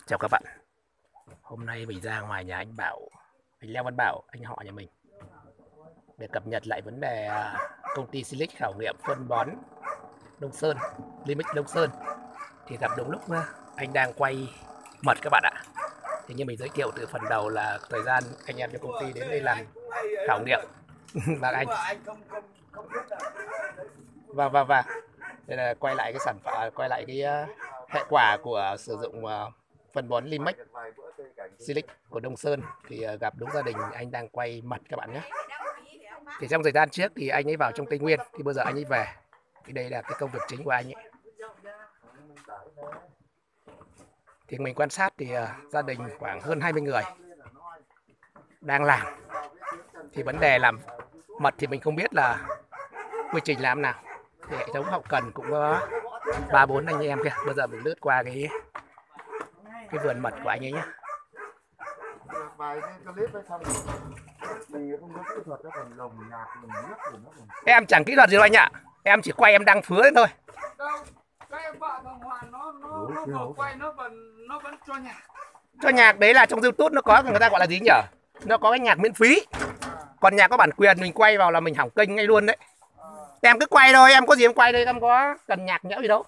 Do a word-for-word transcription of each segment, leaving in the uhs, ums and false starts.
Chào các bạn. Hôm nay mình ra ngoài nhà anh Bảo, anh Leo Văn Bảo, anh họ nhà mình để cập nhật lại vấn đề à, công ty Silic khảo nghiệm phân bón Đông Sơn, Limit Đông Sơn. Thì gặp đúng lúc à, anh đang quay mật các bạn ạ. Thì như mình giới thiệu từ phần đầu là thời gian anh em trong công ty đến đây làm khảo nghiệm và anh và và và đây là quay lại cái sản phẩm, quay lại cái uh, hệ quả của sử dụng uh, phân bón Limex Silic của Đông Sơn. Thì uh, gặp đúng gia đình anh đang quay mật các bạn nhé. Thì trong thời gian trước thì anh ấy vào trong Tây Nguyên, thì bây giờ anh ấy về, thì đây là cái công việc chính của anh ấy. Thì mình quan sát thì uh, gia đình khoảng hơn hai mươi người đang làm. Thì vấn đề làm mật thì mình không biết là quy trình làm nào. Thì hệ thống hậu cần cũng có ba bốn anh em kia. Bây giờ mình lướt qua cái cái vườn mật của anh ấy nhé. Em chẳng kỹ thuật gì đâu anh ạ. Em chỉ quay, em đăng phứa lên thôi. Cho nhạc đấy là trong YouTube nó có, người ta gọi là gì nhỉ? Nó có cái nhạc miễn phí. Còn nhạc có bản quyền mình quay vào là mình hỏng kênh ngay luôn đấy. Em cứ quay thôi, em có gì em quay đây, em có cần nhạc nhẽo gì đâu.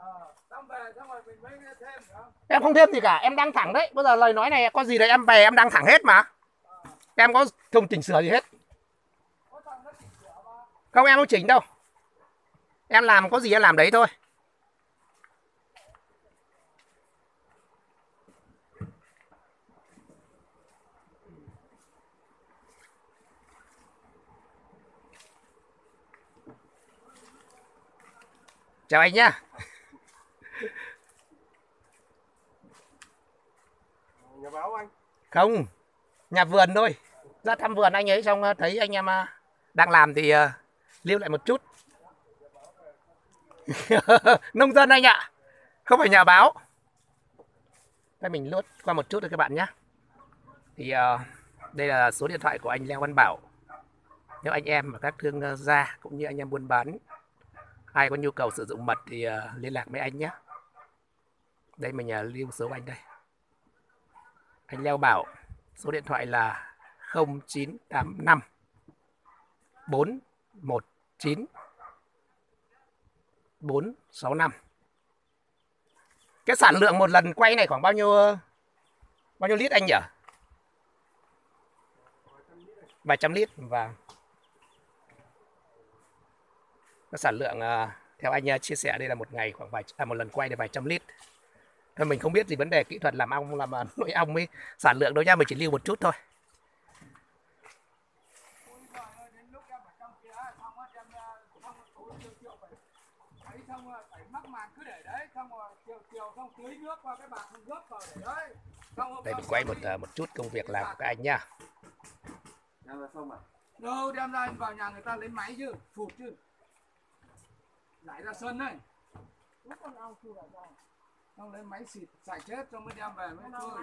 Em không thêm gì cả, em đăng thẳng đấy. Bây giờ lời nói này có gì đấy em về em đăng thẳng hết mà. Em có không chỉnh sửa gì hết. Không, em không chỉnh đâu. Em làm có gì em làm đấy thôi. Chào anh nhá. Nhà báo anh? Không, nhà vườn thôi. Ra thăm vườn anh ấy xong thấy anh em đang làm thì uh, lưu lại một chút. Nông dân anh ạ, không phải nhà báo. Đây mình lướt qua một chút thôi các bạn nhé. Thì uh, đây là số điện thoại của anh Leo Văn Bảo. Nếu anh em và các thương gia cũng như anh em buôn bán ai có nhu cầu sử dụng mật thì uh, liên lạc với anh nhé. Đây mình uh, lưu số anh đây. Anh Leo Bảo, số điện thoại là không chín tám năm bốn một chín bốn sáu năm. Cái sản lượng một lần quay này khoảng bao nhiêu bao nhiêu lít anh nhỉ? Vài trăm lít. Và cái sản lượng theo anh chia sẻ đây là một ngày khoảng vài à, một lần quay được vài trăm lít. Thôi mình không biết gì vấn đề kỹ thuật làm ong làm nuôi ong với sản lượng đâu nha, mình chỉ lưu một chút thôi. Đây mình quay một một chút công việc làm của các anh nhá. Đâu đem ra vào nhà người ta lấy máy chứ, phụt chứ. Lại ra sân đấy. Xong lấy máy xịt sạch hết xong mới đem về mới thôi.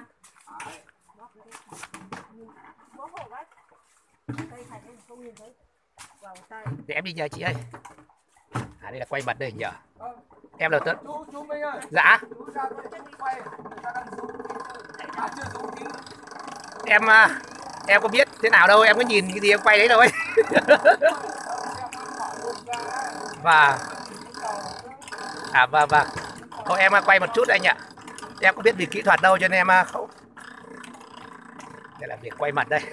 Để em đi nhờ chị ơi. À đây là quay mặt đây nhờ. Em là Tuấn. Chú, chú Minh ơi. Dạ. Chú ra tôi quay, người ta đang dùng à, chưa dùng tí. Em em có biết thế nào đâu, em có nhìn cái gì em quay đấy thôi. Và à và và thôi em quay một chút anh ạ. Em có biết về kỹ thuật đâu cho nên em không. Đây là việc quay mặt đây.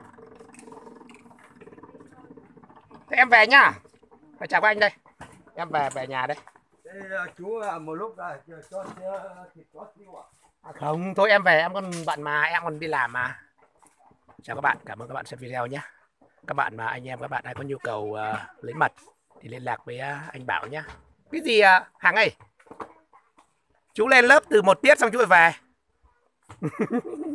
Thế em về nhá. Phải chào các anh đây. Em về về nhà đây. Thế chú một lúc ra cho thịt chó xíu à? À không, thôi em về, em còn bận mà, em còn đi làm mà. Chào các bạn, cảm ơn các bạn xem video nhé. Các bạn mà anh em các bạn ai có nhu cầu uh, lấy mật thì liên lạc với uh, anh Bảo nhé. Cái gì uh, Hằng ơi? Chú lên lớp từ một tiết xong chú phải về.